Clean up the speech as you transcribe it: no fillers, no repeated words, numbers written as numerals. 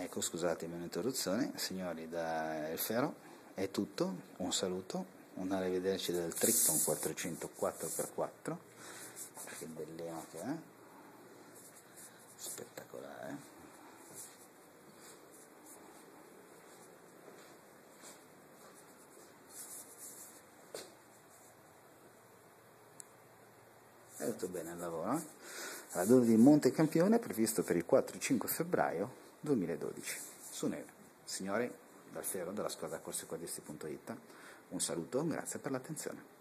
Ecco, scusatemi un'interruzione, signori da Elfero, è tutto, un saluto, un arrivederci del Triton 400 4x4, che bellino che è, spettacolare. È tutto bene il lavoro, eh? La dose di Montecampione è previsto per il 4-5 febbraio 2012 su Neve. Signori dal Fero della squadra corsiquadisti.it, un saluto, grazie per l'attenzione.